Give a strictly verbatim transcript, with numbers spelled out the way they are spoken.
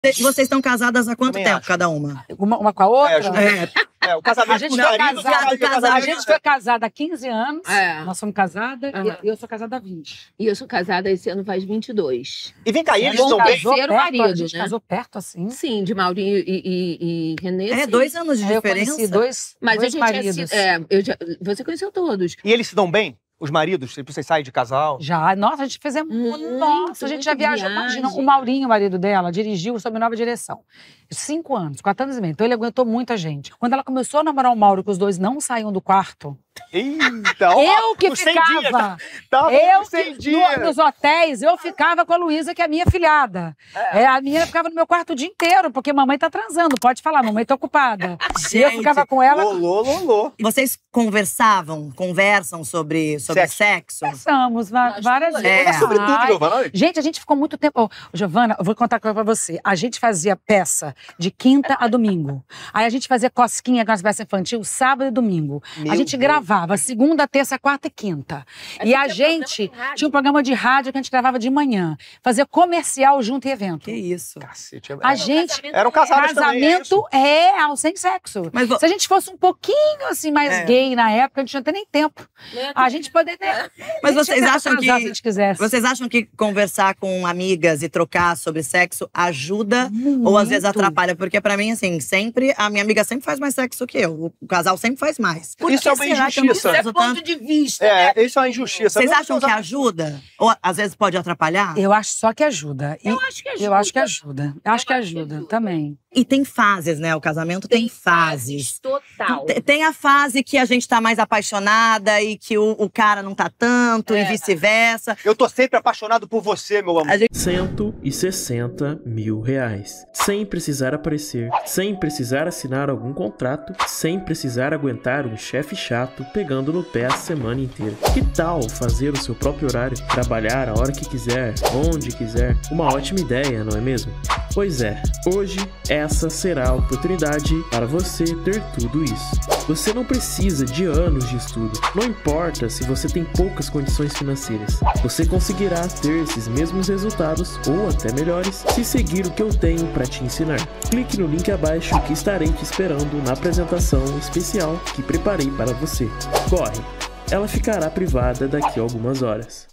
Vocês estão casadas há quanto Também tempo, acho. cada uma? Uma, uma com a outra? É, É, o casamento A gente, com foi os maridos, casada, o casamento- a gente foi casada há quinze anos. É. Nós somos casadas Uhum. e eu sou casada há vinte. E eu sou casada, esse ano faz vinte e dois. E vem cá, e eles Bom estão bem? casou. Terceiro perto, marido, a gente né? casou perto, assim. Sim, de Maurinho e, e, e Renê. é sim. dois anos de Aí eu diferença. conheci dois, Mas dois a gente maridos. é, é, eu já, você conheceu todos. E eles se dão bem? Os maridos? Tipo, vocês saem de casal? Já, nossa, a gente fez... Muito, Nossa, a gente já muita viajou. Imagina, viagem. o Maurinho, o marido dela, dirigiu sob nova direção. Cinco anos, quatro anos e meio. Então ele aguentou muita gente. Quando ela começou a namorar o Mauro, que os dois não saíam do quarto, Eita! ó, eu que os cem ficava... dias, tá- Tava Eu nos cem que, dias. no- nos hotéis, eu ficava com a Luísa, que é a minha filhada. É. a minha ficava no meu quarto o dia inteiro, porque mamãe tá transando, pode falar, mamãe tá ocupada. E eu Gente, ficava com ela. Lolô, lolô. Vocês conversavam, conversam sobre, sobre sexo? Conversamos va- Nós várias duas. vezes. É. Sobre tudo, Ai, Giovana. Gente, a gente ficou muito tempo. Ô, Giovana, eu vou contar uma coisa pra você. A gente fazia peça de quinta a domingo. Aí a gente fazia cosquinha com as peças infantil sábado e domingo. Meu a gente Deus. gravava segunda, terça, quarta e quinta. E a gente tinha um programa de rádio que a gente gravava de manhã. Fazia comercial junto e evento. Que isso? Cacete, é- A gente. Eram casados também, é isso? Casamento real, sem sexo. Mas vo- Se a gente fosse um pouquinho assim mais É. gay na época, a gente não tinha nem tempo. A gente poderia. Mas a gente vocês ia acham que- casar se a gente quisesse. Vocês acham que conversar com amigas e trocar sobre sexo ajuda ou às vezes Muito. atrapalha? Porque pra mim, assim, sempre, a minha amiga sempre faz mais sexo que eu. O casal sempre faz mais. Por Isso que é uma será que eu não injustiça. faço É ponto tanto? de vista. né? É, isso é uma injustiça. Vocês Não, acham que não, ajuda? Ou às vezes pode atrapalhar? Eu acho só que ajuda. E Eu acho que ajuda. eu acho que ajuda. Eu acho que Eu acho que ajuda ajuda. também. E tem fases, né? O casamento tem, fases. Total. Te- Tem a fase que a gente tá mais apaixonada e que o, o cara não tá tanto É. e vice-versa. Eu tô sempre apaixonado por você, meu amor. A gente cento e sessenta mil reais. Sem precisar aparecer, sem precisar assinar algum contrato, sem precisar aguentar um chefe chato pegando no pé a semana inteira. Que tal fazer o seu próprio horário, trabalhar a hora que quiser, onde quiser? Uma ótima ideia, não é mesmo? Pois é, hoje essa será a oportunidade para você ter tudo isso. Você não precisa de anos de estudo, não importa se você tem poucas condições financeiras. Você conseguirá ter esses mesmos resultados ou até melhores se seguir o que eu tenho para te ensinar. Clique no link abaixo que estarei te esperando na apresentação especial que preparei para você. Corre! Ela ficará privada daqui a algumas horas.